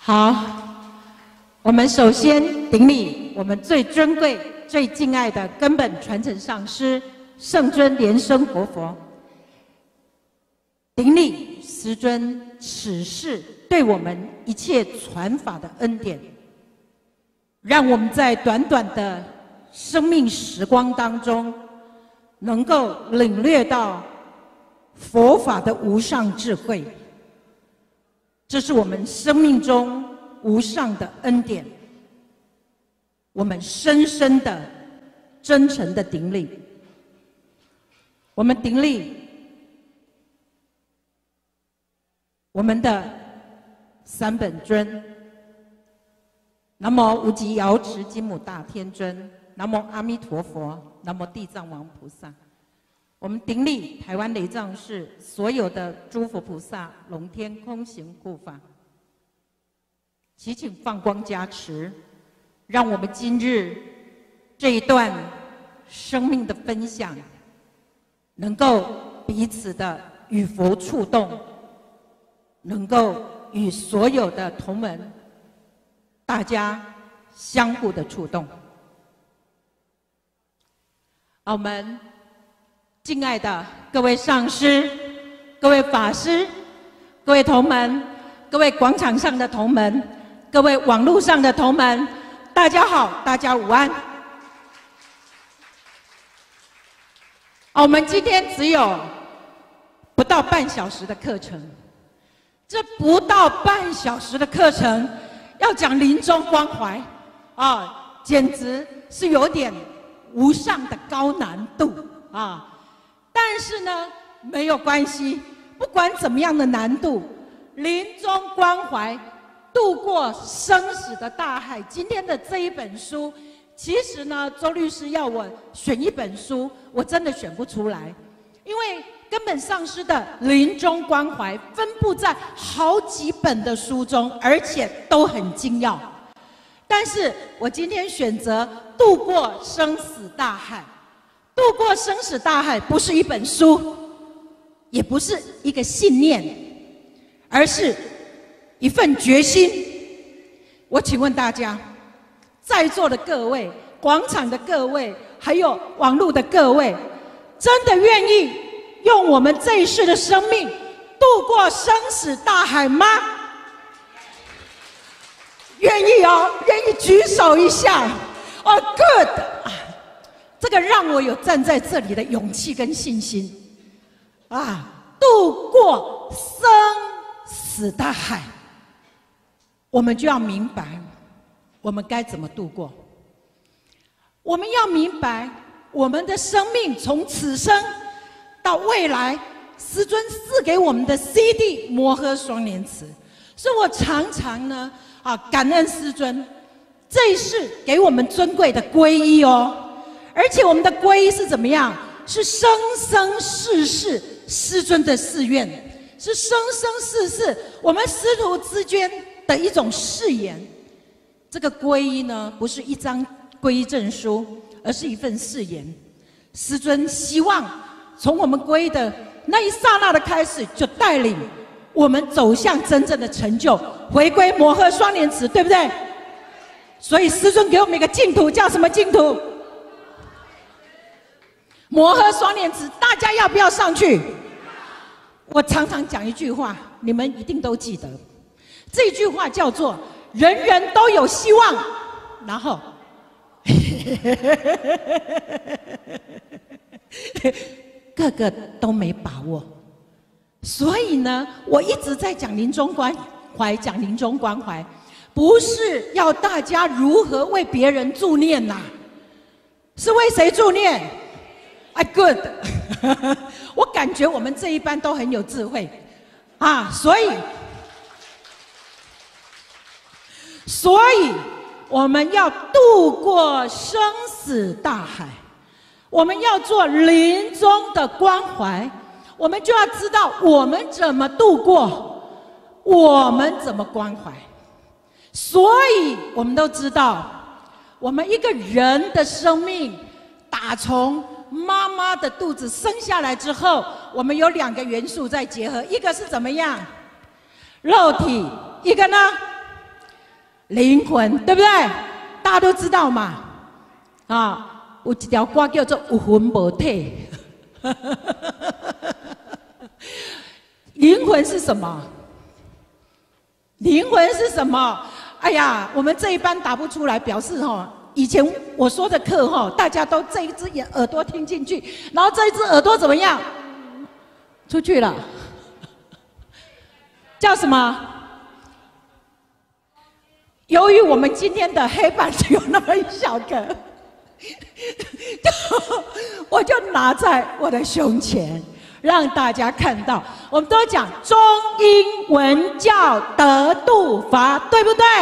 好，我们首先顶礼我们最尊贵、最敬爱的根本传承上师圣尊莲生活佛，顶礼师尊此世对我们一切传法的恩典，让我们在短短的生命时光当中，能够领略到佛法的无上智慧。这是我们生命中无上的恩典，我们深深的、真诚的顶礼。我们顶礼我们的三本尊，南无无极瑶池金母大天尊，南无阿弥陀佛，南无地藏王菩萨。我们顶礼台湾雷藏寺所有的诸佛菩萨、龙天空行护法，祈请放光加持，让我们今日这一段生命的分享，能够彼此的与佛触动，能够与所有的同门大家相互的触动。我们敬爱的各位上师、各位法师、各位同门、各位广场上的同门、各位网络上的同门，大家好，大家午安。我们今天只有不到半小时的课程，这不到半小时的课程，要讲临终关怀简直是有点无上的高难度啊！但是呢，没有关系，不管怎么样的难度，临终关怀，度过生死的大海。今天的这一本书，其实呢，周律师要我选一本书，我真的选不出来，因为根本上师的临终关怀分布在好几本的书中，而且都很精要。但是我今天选择度过生死大海。度过生死大海不是一本书，也不是一个信念，而是一份决心。我请问大家，在座的各位、广场的各位，还有网络的各位，真的愿意用我们这一世的生命度过生死大海吗？愿意哦，愿意举手一下。good。这个让我有站在这里的勇气跟信心度过生死大海，我们就要明白我们该怎么度过。我们要明白我们的生命从此生到未来，师尊赐给我们的 CD 摩诃双莲池，所以我常常呢感恩师尊这一世给我们尊贵的皈依哦。而且我们的皈依是怎么样？是生生世世师尊的誓愿，是生生世世我们师徒之间的一种誓言。这个皈依呢，不是一张皈依证书，而是一份誓言。师尊希望从我们皈依的那一刹那的开始，就带领我们走向真正的成就，回归摩诃双莲池，对不对？所以师尊给我们一个净土，叫什么净土？摩诃双莲池，大家要不要上去？我常常讲一句话，你们一定都记得，这句话叫做“人人都有希望”，然后个个都没把握。所以呢，我一直在讲临终关怀，讲临终关怀，不是要大家如何为别人助念呐，是为谁助念？good 我感觉我们这一班都很有智慧所以我们要度过生死大海，我们要做临终的关怀，我们就要知道我们怎么度过，我们怎么关怀。所以我们都知道，我们一个人的生命打从妈妈的肚子生下来之后，我们有2个元素在结合，一个是怎么样？肉体，一个呢？ 灵魂，对不对？大家都知道嘛。啊，有一条歌叫做“有魂无体”。灵魂是什么？灵魂是什么？哎呀，我们这一班答不出来，表示以前我说的课大家都这一只耳朵听进去，然后这一只耳朵怎么样？出去了，叫什么？由于我们今天的黑板只有那么一小个，我就拿在我的胸前，让大家看到。我们都讲中英文教得度法，对不对？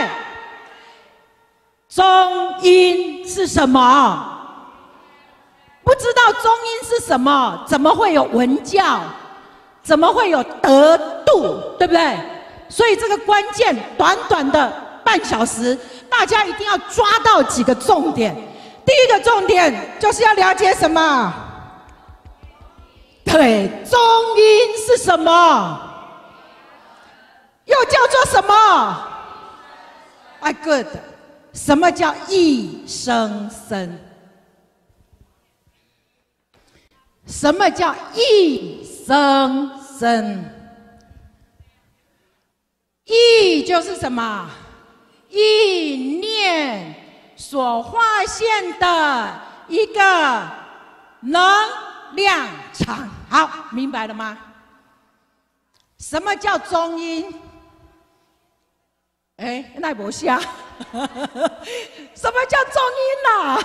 中英是什么？不知道中英是什么，怎么会有文教？怎么会有得度？对不对？所以这个关键，短短的半小时，大家一定要抓到几个重点。第一个重点就是要了解什么？对，中英是什么？又叫做什么？哎 ，good。什么叫一声声？什么叫一声声？意就是什么？意念所化现的一个能量场。好，明白了吗？什么叫中音？哎，那不瞎。什么叫中音啦？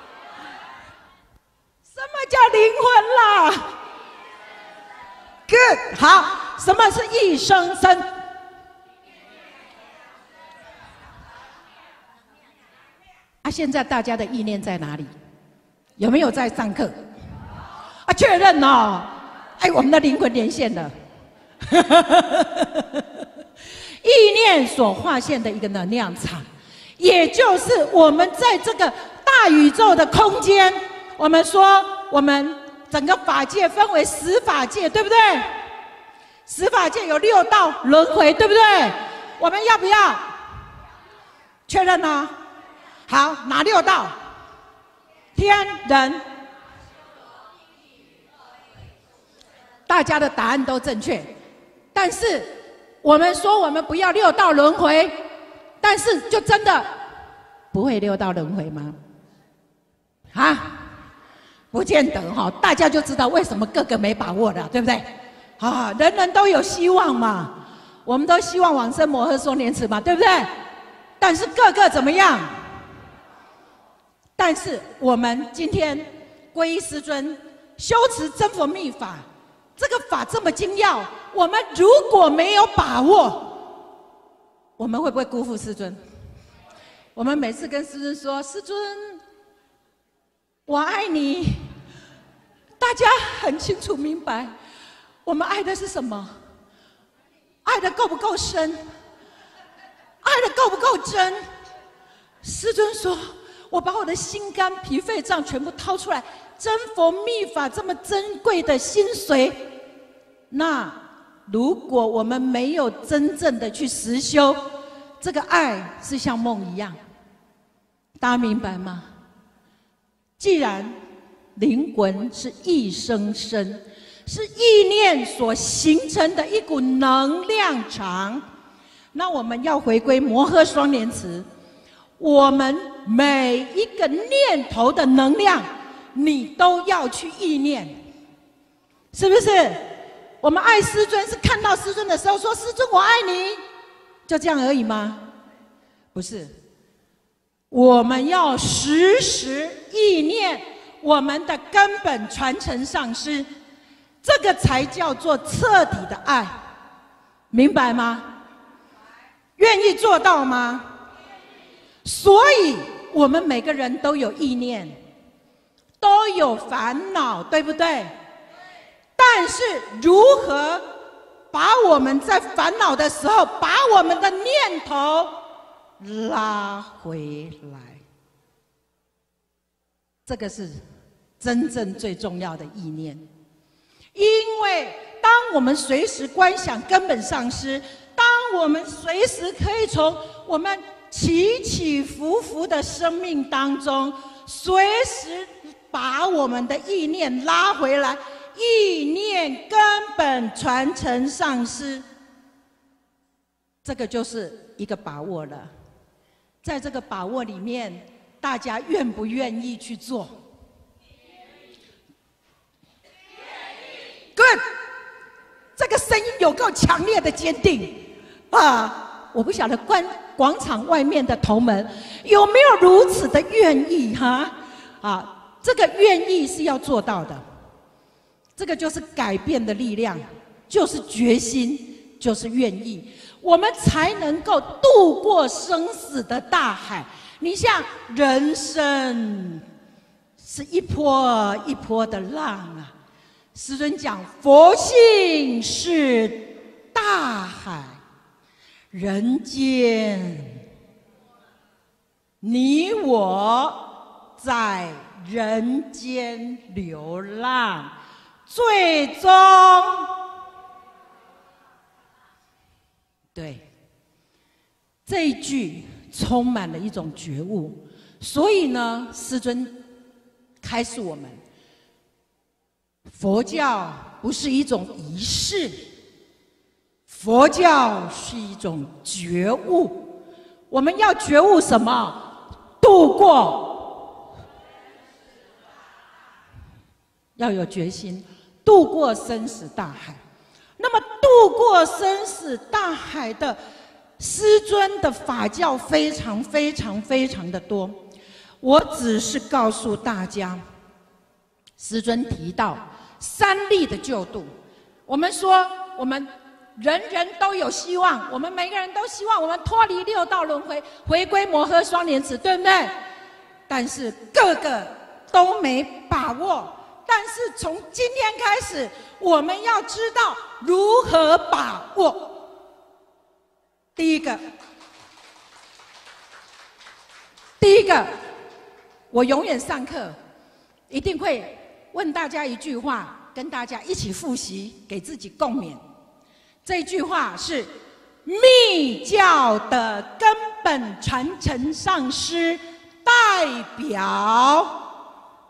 什么叫灵魂啦 ？Good， 好，什么是一声声？啊，现在大家的意念在哪里？有没有在上课？啊，确认哦。哎，我们的灵魂连线了。意念所化现的一个能量场，也就是我们在这个大宇宙的空间。我们说，我们整个法界分为10法界，对不对？10法界有6道轮回，对不对？我们要不要确认呢？好，哪6道？天人。大家的答案都正确，但是我们说我们不要6道轮回，但是就真的不会6道轮回吗？啊，不见得哈，大家就知道为什么个个没把握了，对不对？啊，人人都有希望嘛，我们都希望往生摩诃娑莲池嘛，对不对？但是个个怎么样？但是我们今天皈依师尊，修持真佛密法。这个法这么精要，我们如果没有把握，我们会不会辜负师尊？我们每次跟师尊说：“师尊，我爱你。”大家很清楚明白，我们爱的是什么？爱的够不够深？爱的够不够真？师尊说：“我把我的心肝脾肺脏全部掏出来。”真佛密法这么珍贵的心髓，那如果我们没有真正的去实修，这个爱是像梦一样，大家明白吗？既然灵魂是一声声，是意念所形成的一股能量场，那我们要回归摩诃双莲池，我们每一个念头的能量。你都要去意念，是不是？我们爱师尊是看到师尊的时候说：“师尊，我爱你。”就这样而已吗？不是，我们要时时意念我们的根本传承上师，这个才叫做彻底的爱，明白吗？愿意做到吗？所以，我们每个人都有意念。都有烦恼，对不对？但是如何把我们在烦恼的时候，把我们的念头拉回来，这个是真正最重要的意念。因为当我们随时观想根本上师， 当我们随时可以从我们起起伏伏的生命当中，随时把我们的意念拉回来，意念根本传承上师，这个就是一个把握了。在这个把握里面，大家愿不愿意去做？ Good， 这个声音有够强烈的坚定啊！我不晓得广场外面的同门有没有如此的愿意哈？啊，这个愿意是要做到的，这个就是改变的力量，就是决心，就是愿意，我们才能够渡过生死的大海。你像人生是一波一波的浪啊。 师尊讲，佛性是大海，人间，你我在人间流浪，最终，对，这一句充满了一种觉悟，所以呢，师尊开示我们。 佛教不是一种仪式，佛教是一种觉悟。我们要觉悟什么？度过，要有决心，度过生死大海。那么，度过生死大海的师尊的法教非常的多。我只是告诉大家，师尊提到。 三力的救度，我们说我们人人都有希望，我们每个人都希望我们脱离六道轮回，回归摩诃双莲池，对不对？但是个个都没把握。但是从今天开始，我们要知道如何把握。第一个，我永远上课一定会。 问大家一句话，跟大家一起复习，给自己共勉。这句话是密教的根本传承上师代表。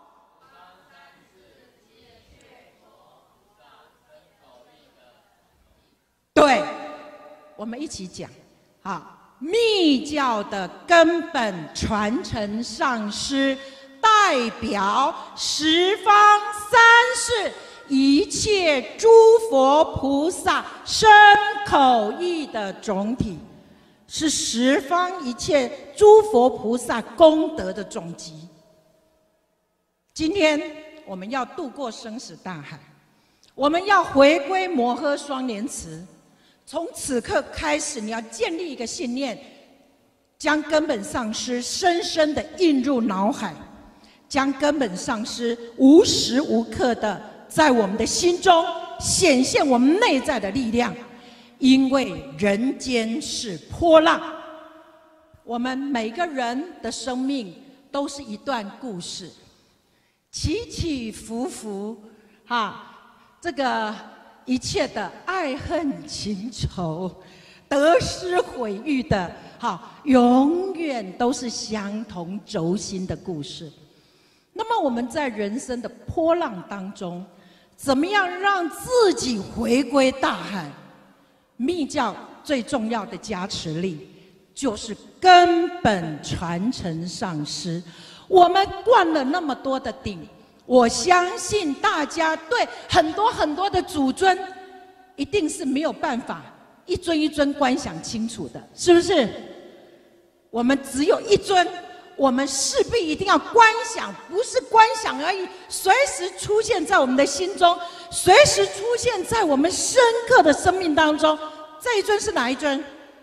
对，我们一起讲。好，密教的根本传承上师。 代表十方三世一切诸佛菩萨身口意的总体，是十方一切诸佛菩萨功德的总集。今天我们要渡过生死大海，我们要回归摩诃双莲池。从此刻开始，你要建立一个信念，将根本上师深深的印入脑海。 将根本上师无时无刻的在我们的心中显现我们内在的力量，因为人间是波浪，我们每个人的生命都是一段故事，起起伏伏，这个一切的爱恨情仇、得失毁誉的，永远都是相同轴心的故事。 那么我们在人生的波浪当中，怎么样让自己回归大海？密教最重要的加持力就是根本传承上师。我们灌了那么多的顶，我相信大家对很多的祖尊，一定是没有办法一尊一尊观想清楚的，是不是？我们只有一尊。 我们势必一定要观想，不是观想而已，随时出现在我们的心中，随时出现在我们深刻的生命当中。这一尊是哪一尊？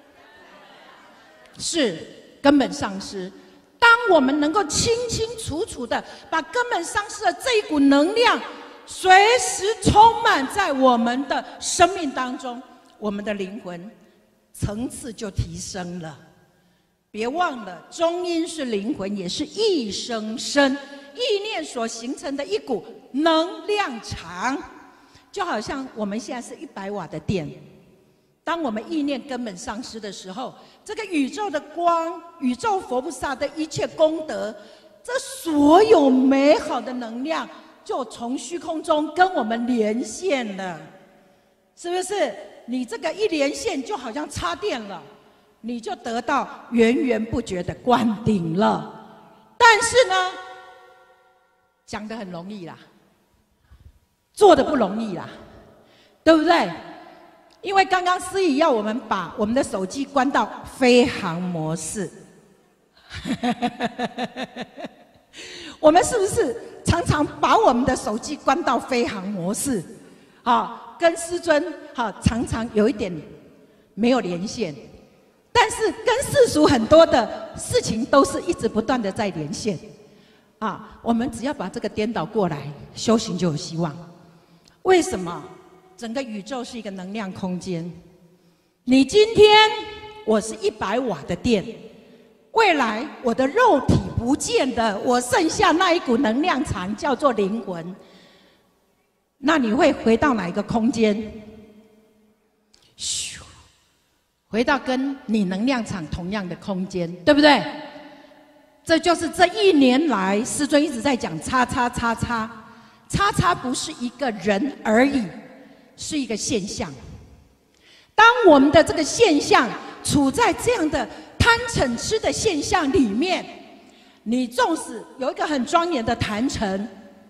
是根本上师。当我们能够清清楚楚的把根本上师的这一股能量，随时充满在我们的生命当中，我们的灵魂层次就提升了。 别忘了，中阴是灵魂，也是一生生意念所形成的一股能量场，就好像我们现在是100瓦的电， 当我们意念根本丧失的时候，这个宇宙的光、宇宙佛菩萨的一切功德，这所有美好的能量，就从虚空中跟我们连线了，是不是？你这个一连线，就好像插电了，你就得到源源不绝的灌顶了。但是呢，讲得很容易啦，做得不容易啦，对不对？因为刚刚司仪要我们把我们的手机关到飞行模式，我们是不是常常把我们的手机关到飞行模式？啊，跟师尊常常有一点没有连线，但是跟世俗很多的事情都是一直不断的在连线。啊，我们只要把这个颠倒过来，修行就有希望。为什么？整个宇宙是一个能量空间。你今天我是100瓦的电，未来我的肉体不见的，我剩下那一股能量场叫做灵魂。那你会回到哪一个空间？咻，回到跟你能量场同样的空间，对不对？这就是这1年来师尊一直在讲叉叉叉叉，叉叉不是一个人而已，是一个现象。当我们的这个现象处在这样的贪嗔痴的现象里面，你纵使有一个很庄严的坛城，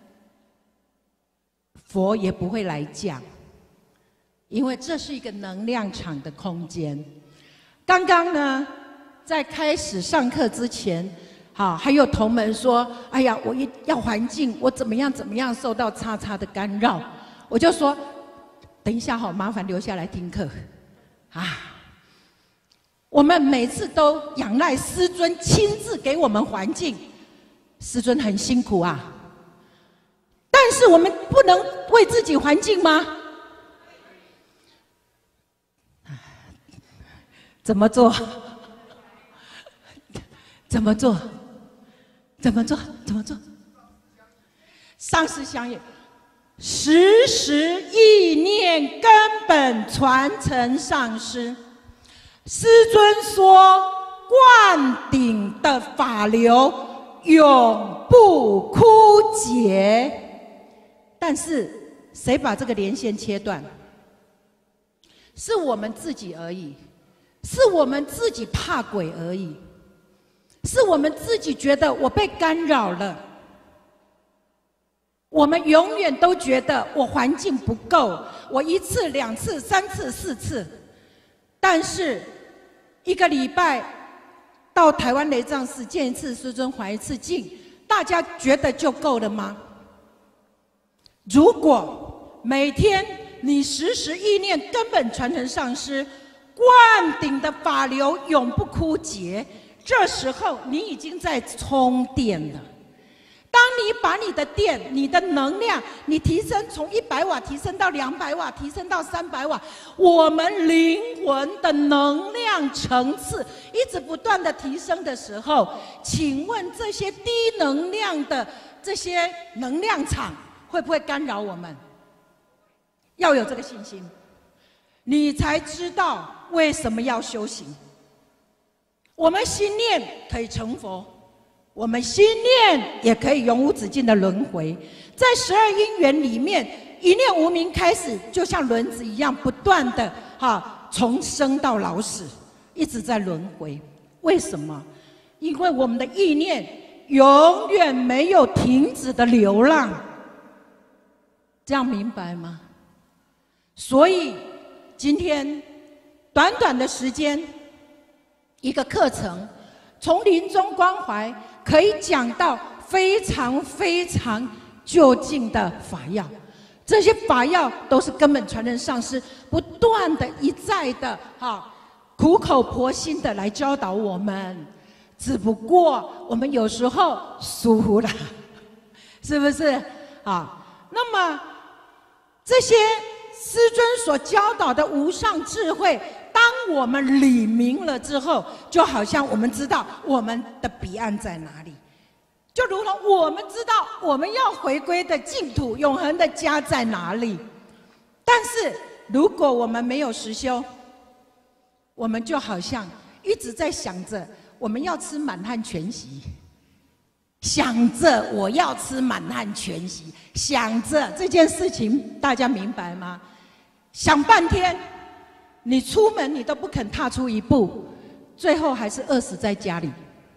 佛也不会来讲，因为这是一个能量场的空间。刚刚呢，在开始上课之前，还有同门说：“哎呀，我要环境，我怎么样受到叉叉的干扰。”我就说：“等一下麻烦留下来听课。”我们每次都仰赖师尊亲自给我们环境，师尊很辛苦啊。但是我们不能为自己环境吗？怎么做？怎么做？怎么做？怎么做？上师相应，时时意念根本传承上师。师尊说，灌顶的法流永不枯竭。但是谁把这个连线切断？是我们自己而已，是我们自己怕鬼而已，是我们自己觉得我被干扰了。我们永远都觉得我环境不够，我1次、2次、3次、4次，但是1个礼拜到台湾雷藏寺见一次师尊，还1次境，大家觉得就够了吗？如果每天你时时意念根本传承上师，灌顶的法流永不枯竭，这时候你已经在充电了。当你把你的电、你的能量，你提升从100瓦提升到200瓦，提升到300瓦，我们灵魂的能量层次一直不断的提升的时候，请问这些低能量的这些能量场会不会干扰我们？要有这个信心，你才知道为什么要修行。我们心念可以成佛，我们心念也可以永无止境的轮回。在12因缘里面，一念无明开始，就像轮子一样，不断的从生到老死，一直在轮回。为什么？因为我们的意念永远没有停止的流浪。这样明白吗？所以今天短短的时间，一个课程，从临终关怀可以讲到非常非常究竟的法要。这些法要都是根本传承上师不断的一再的苦口婆心的来教导我们，只不过我们有时候疏忽了，是不是那么这些师尊所教导的无上智慧，当我们理明了之后，就好像我们知道我们的彼岸在哪里，就如同我们知道我们要回归的净土、永恒的家在哪里。但是如果我们没有实修， 我们就好像一直在想着我们要吃满汉全席，想着我要吃满汉全席，想着这件事情，大家明白吗？想半天，你出门你都不肯踏出一步，最后还是饿死在家里。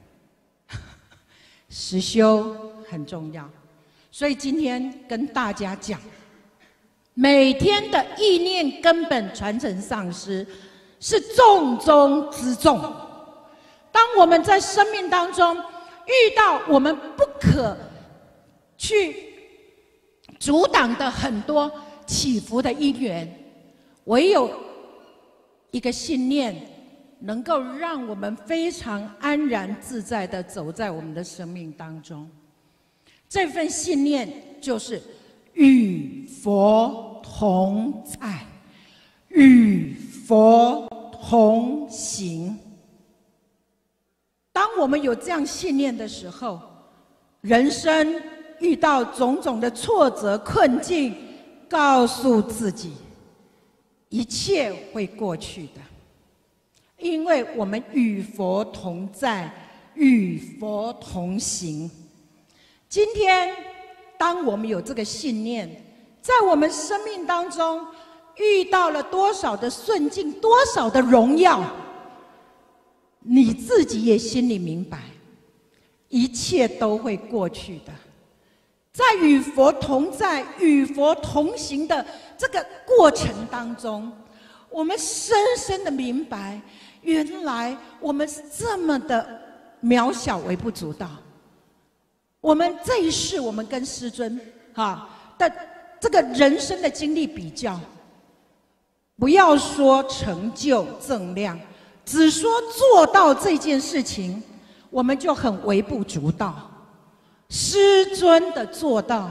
实修很重要，所以今天跟大家讲，每天的意念根本传承上师是重中之重。当我们在生命当中遇到我们不可去阻挡的很多起伏的因缘，唯有一个信念能够让我们非常安然自在地走在我们的生命当中。这份信念就是与佛同在，与佛同行。当我们有这样信念的时候，人生遇到种种的挫折困境，告诉自己一切会过去的，因为我们与佛同在，与佛同行。今天当我们有这个信念，在我们生命当中遇到了多少的顺境，多少的荣耀，你自己也心里明白，一切都会过去的。在与佛同在、与佛同行的这个过程当中，我们深深的明白，原来我们是这么的渺小、微不足道。我们这一世，我们跟师尊的这个人生的经历比较，不要说成就正量，只说做到这件事情，我们就很微不足道。师尊的做到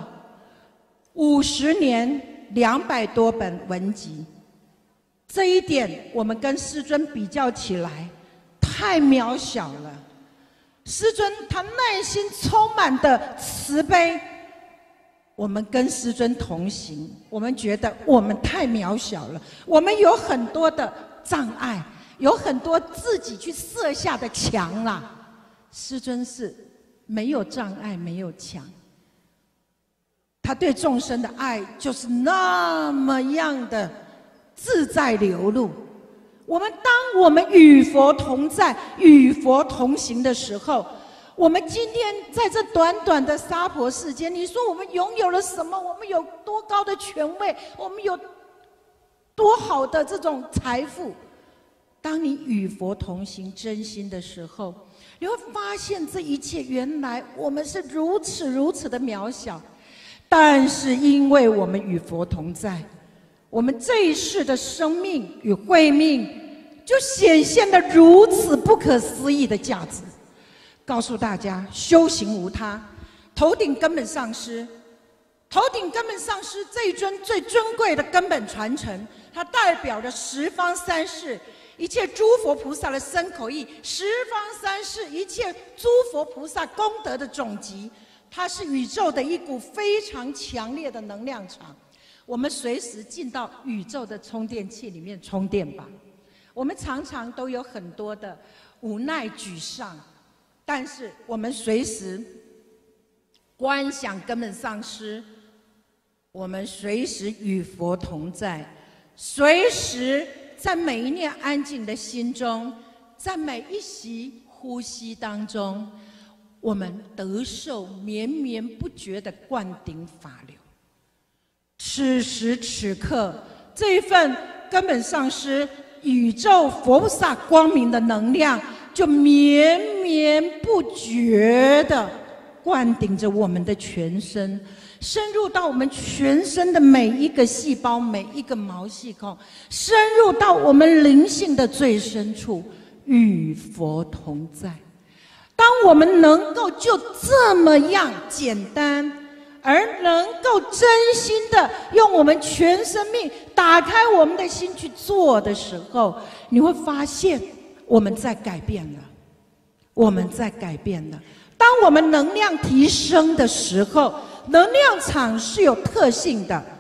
50年200多本文集，这一点我们跟师尊比较起来太渺小了。师尊他内心充满的慈悲，我们跟师尊同行，我们觉得我们太渺小了，我们有很多的障碍，有很多自己去设下的墙啦。师尊是没有障碍，没有墙，他对众生的爱就是那么样的自在流露。当我们与佛同在、与佛同行的时候，我们今天在这短短的娑婆世间，你说我们拥有了什么？我们有多高的权位？我们有多好的这种财富？当你与佛同行、真心的时候，你会发现这一切原来我们是如此如此的渺小，但是因为我们与佛同在，我们这一世的生命与慧命就显现了如此不可思议的价值。告诉大家，修行无他，头顶根本上师，头顶根本上师这一尊最尊贵的根本传承，它代表着十方三世一切诸佛菩萨的身口意，十方三世一切诸佛菩萨功德的总集，它是宇宙的一股非常强烈的能量场。我们随时进到宇宙的充电器里面充电吧。我们常常都有很多的无奈沮丧，但是我们随时观想根本上师，我们随时与佛同在，随时在每一念安静的心中，在每一息呼吸当中，我们得受绵绵不绝的灌顶法流。此时此刻，这一份根本上师宇宙佛菩萨光明的能量，就绵绵不绝的灌顶着我们的全身，深入到我们全身的每一个细胞、每一个毛细孔，深入到我们灵性的最深处，与佛同在。当我们能够就这么样简单，而能够真心的用我们全生命打开我们的心去做的时候，你会发现我们在改变了，我们在改变了。当我们能量提升的时候，能量场是有特性的。当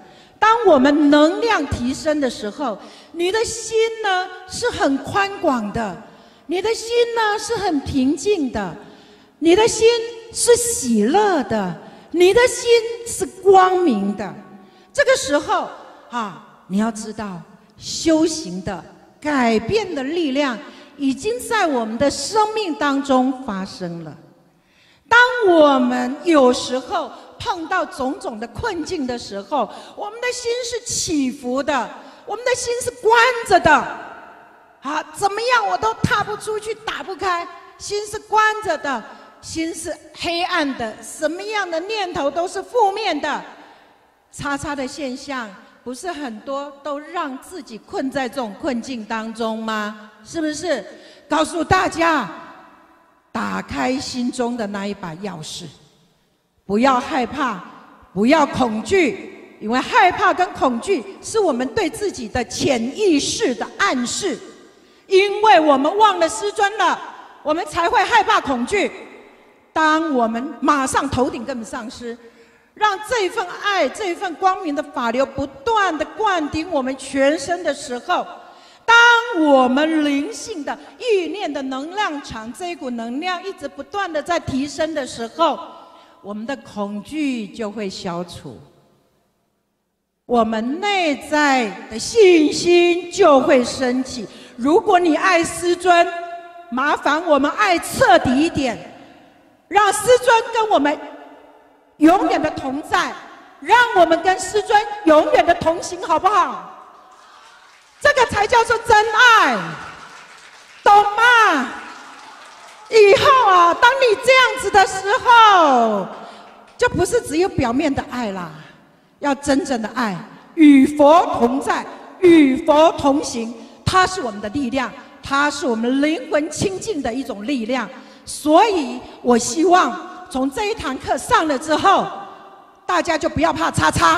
当我们能量提升的时候，你的心呢是很宽广的，你的心呢是很平静的，你的心是喜乐的，你的心是光明的。这个时候你要知道，修行的改变的力量已经在我们的生命当中发生了。当我们有时候碰到种种的困境的时候，我们的心是起伏的，我们的心是关着的，怎么样我都踏不出去，打不开，心是关着的，心是黑暗的，什么样的念头都是负面的。叉叉的现象不是很多，都让自己困在这种困境当中吗？是不是？告诉大家，打开心中的那一把钥匙，不要害怕，不要恐惧，因为害怕跟恐惧是我们对自己的潜意识的暗示。因为我们忘了师尊了，我们才会害怕恐惧。当我们马上头顶跟上师，让这份爱、这份光明的法流不断的灌顶我们全身的时候，当我们灵性的意念的能量场，这一股能量一直不断的在提升的时候，我们的恐惧就会消除，我们内在的信心就会升起。如果你爱师尊，麻烦我们爱彻底一点，让师尊跟我们永远的同在，让我们跟师尊永远的同行，好不好？这个才叫做真爱，懂吗？以后当你这样子的时候，就不是只有表面的爱啦，要真正的爱，与佛同在，与佛同行，它是我们的力量，它是我们灵魂清净的一种力量。所以我希望从这一堂课上了之后，大家就不要怕叉叉，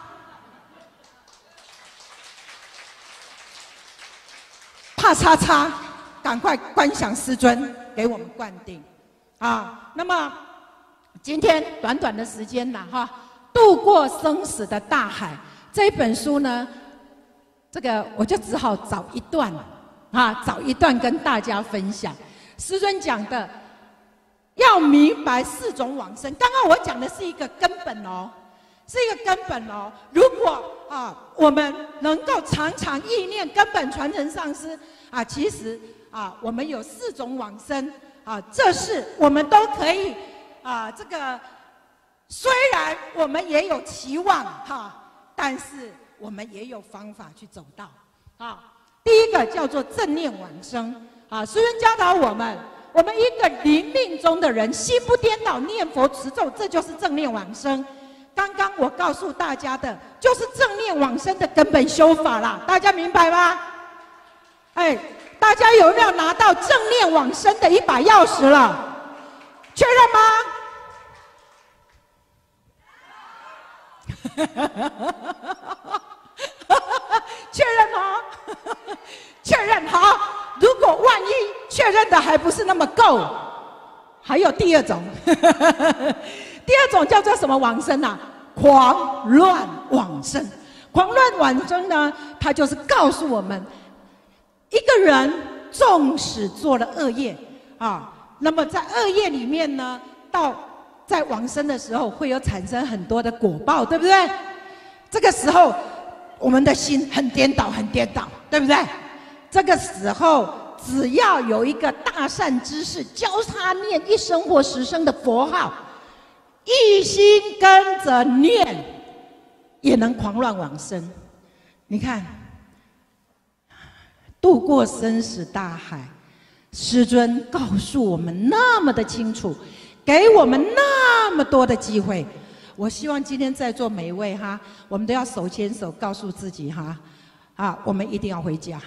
怕叉叉，赶快观想师尊给我们灌顶那么今天短短的时间度过生死的大海这一本书呢，这个我就只好找一段跟大家分享。师尊讲的要明白4种往生，刚刚我讲的是一个根本是一个根本如果我们能够常常意念根本传承上师其实我们有4种往生这是我们都可以这个虽然我们也有期望但是我们也有方法去走到第一个叫做正念往生师尊教导我们一个临命中的人心不颠倒念佛持咒，这就是正念往生。刚刚我告诉大家的就是正念往生的根本修法啦，大家明白吗？大家有没有拿到正念往生的一把钥匙了？确认吗？确认吗？确认好。如果万一确认的还不是那么够，还有第2种。第2种叫做什么往生狂乱往生。狂乱往生呢，它就是告诉我们，一个人纵使做了恶业那么在恶业里面呢，在往生的时候会有产生很多的果报，对不对？这个时候我们的心很颠倒，对不对？这个时候只要有一个大善知识教他念1声或10声的佛号，一心跟着念，也能狂乱往生。你看，渡过生死大海，师尊告诉我们那么的清楚，给我们那么多的机会。我希望今天在座每一位我们都要手牵手，告诉自己我们一定要回家。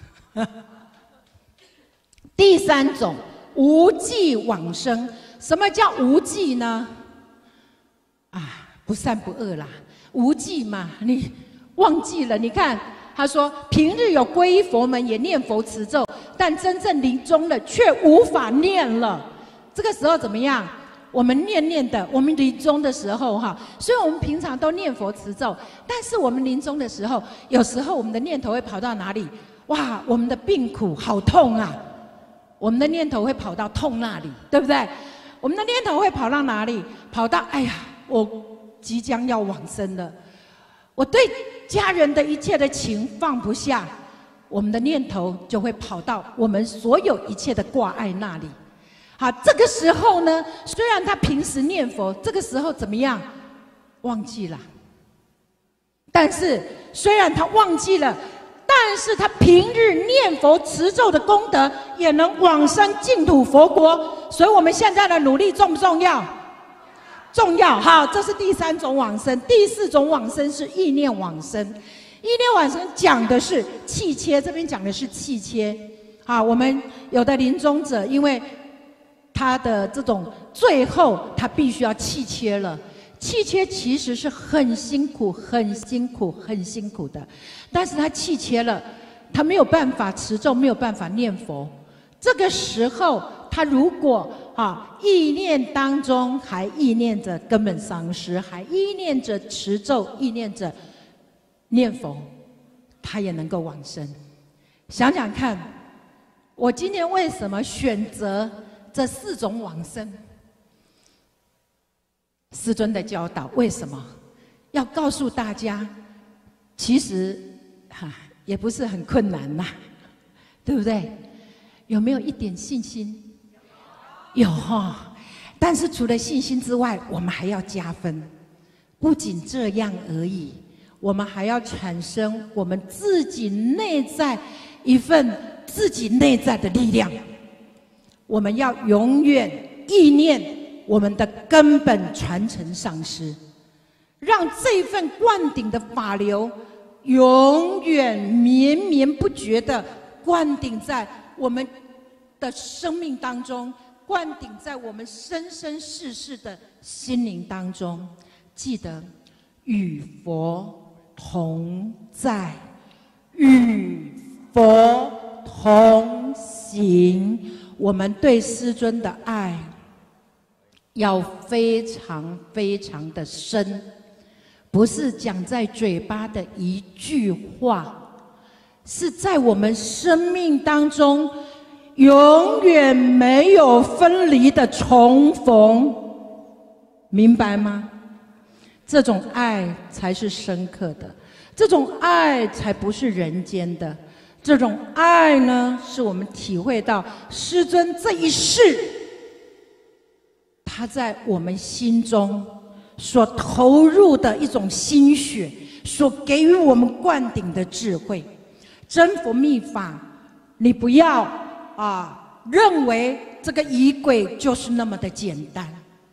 第3种无记往生。什么叫无记呢？不善不恶啦，无记嘛，你忘记了。你看他说，平日有皈依佛门，也念佛持咒，但真正临终了却无法念了。这个时候怎么样？ 我们念的，我们临终的时候哈，虽然我们平常都念佛持咒，但是我们临终的时候，有时候我们的念头会跑到哪里？哇，我们的病苦好痛啊！我们的念头会跑到痛那里，对不对？我们的念头会跑到哪里？跑到哎呀，我即将要往生了，我对家人的一切的情放不下，我们的念头就会跑到我们所有一切的挂碍那里。好，这个时候呢，虽然他平时念佛，这个时候怎么样？忘记了。但是虽然他忘记了，但是他平日念佛持咒的功德，也能往生净土佛国。所以我们现在的努力重不重要？重要。好，这是第3种往生。第4种往生是意念往生。意念往生讲的是气切，这边讲的是气切。好，我们有的临终者，因为他的这种最后，他必须要气切了。气切其实是很辛苦、很辛苦、很辛苦的，但是他气切了，他没有办法持咒，没有办法念佛。这个时候，他如果意念当中还意念着根本上师，还意念着持咒，意念着念佛，他也能够往生。想想看，我今天为什么选择这4种往生？师尊的教导，为什么要告诉大家？其实也不是很困难呐，对不对？有没有一点信心？有哈。但是除了信心之外，我们还要加分。不仅这样而已，我们还要产生我们自己内在一份自己内在的力量。我们要永远意念我们的根本传承上师，让这份灌顶的法流永远绵绵不绝的灌顶在我们的生命当中，灌顶在我们生生世世的心灵当中。记得与佛同在，与佛同行。我们对师尊的爱要非常非常的深，不是讲在嘴巴的一句话，是在我们生命当中永远没有分离的重逢，明白吗？这种爱才是深刻的，这种爱才不是人间的，这种爱呢，是我们体会到师尊这一世他在我们心中所投入的一种心血，所给予我们灌顶的智慧。真佛密法，你不要认为这个仪轨就是那么的简单。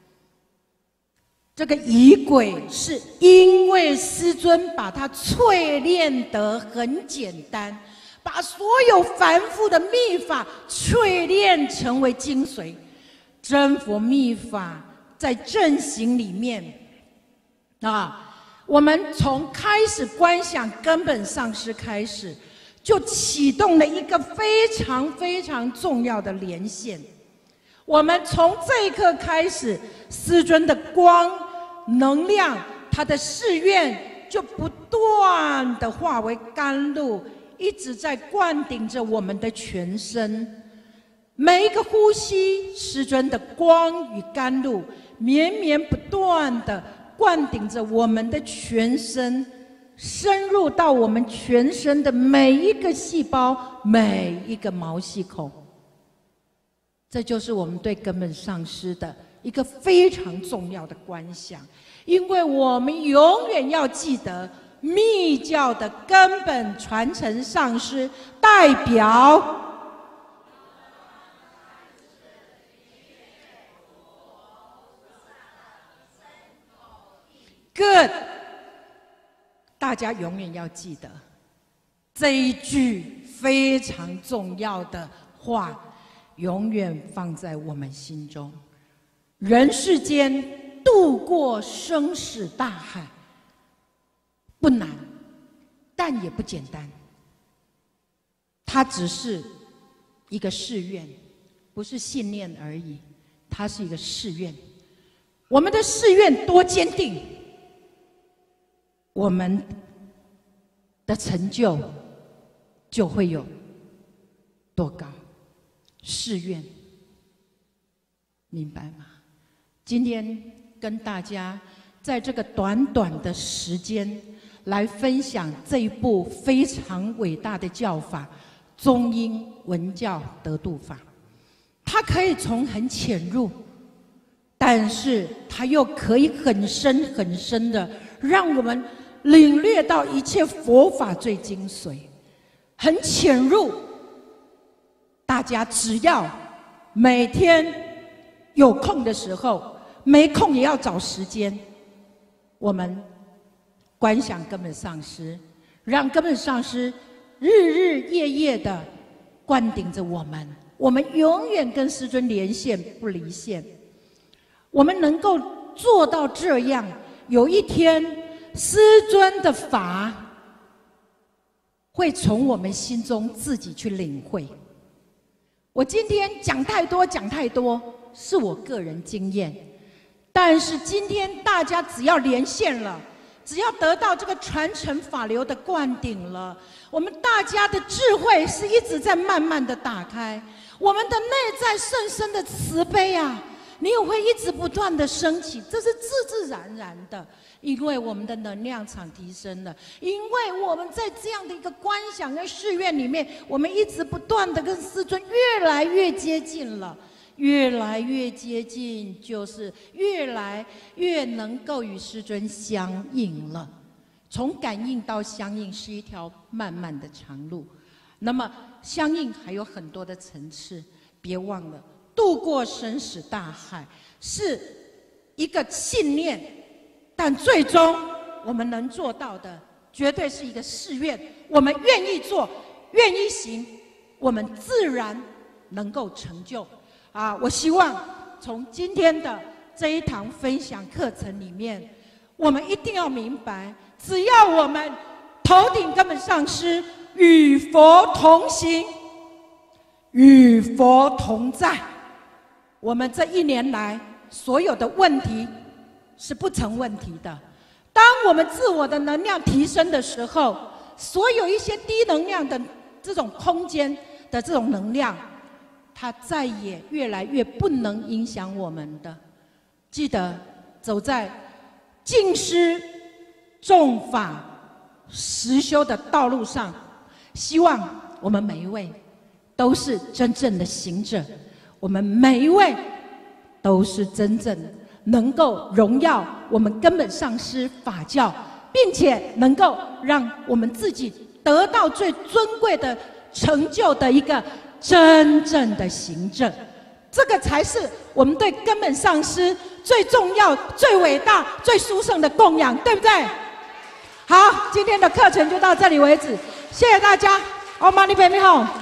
这个仪轨是因为师尊把它淬炼得很简单，把所有繁复的密法淬炼成为精髓。真佛密法在正行里面我们从开始观想根本上师开始，就启动了一个非常非常重要的连线。我们从这一刻开始，师尊的光能量，他的誓愿就不断的化为甘露，一直在灌顶着我们的全身。每一个呼吸，师尊的光与甘露绵绵不断的灌顶着我们的全身，深入到我们全身的每一个细胞，每一个毛细孔。这就是我们对根本上师的一个非常重要的观想，因为我们永远要记得，密教的根本传承上师代表Good， 大家永远要记得这一句非常重要的话，永远放在我们心中。人世间渡过生死大海，不难，但也不简单。它只是一个誓愿，不是信念而已，它是一个誓愿。 我们的誓愿多坚定，我们的成就就会有多高。誓愿，明白吗？今天跟大家在这个短短的时间来分享这一部非常伟大的教法——中英文教得度法。它可以从很浅入，但是它又可以很深很深的让我们领略到一切佛法最精髓。很浅入，大家只要每天有空的时候，没空也要找时间，我们观想根本上师，让根本上师日日夜夜的灌顶着我们，我们永远跟师尊连线不离线。我们能够做到这样，有一天师尊的法会从我们心中自己去领会。我今天讲太多，是我个人经验。但是今天大家只要连线了，只要得到这个传承法流的灌顶了，我们大家的智慧是一直在慢慢的打开，我们的内在甚深的慈悲啊，你也会一直不断的升起，这是自然的。因为我们的能量场提升了，因为我们在这样的一个观想跟誓愿里面，我们一直不断的跟师尊越来越接近了，越来越接近，就是越来越能够与师尊相应了。从感应到相应是一条漫漫的长路，那么相应还有很多的层次，别忘了渡过生死大海是一个信念。但最终我们能做到的，绝对是一个誓愿。我们愿意做，愿意行，我们自然能够成就。我希望从今天的这一堂分享课程里面，我们一定要明白，只要我们头顶根本上师，与佛同行，与佛同在，我们这一年来所有的问题是不成问题的。当我们自我的能量提升的时候，所有一些低能量的这种空间的这种能量，它再也越来越不能影响我们的。记得走在静思重法实修的道路上，希望我们每一位都是真正的行者，我们每一位都是真正能够荣耀我们根本上师法教，并且能够让我们自己得到最尊贵的成就的一个真正的行者。这个才是我们对根本上师最重要、最伟大、最殊胜的供养，对不对？好，今天的课程就到这里为止，谢谢大家。Om Mani Padme Hum。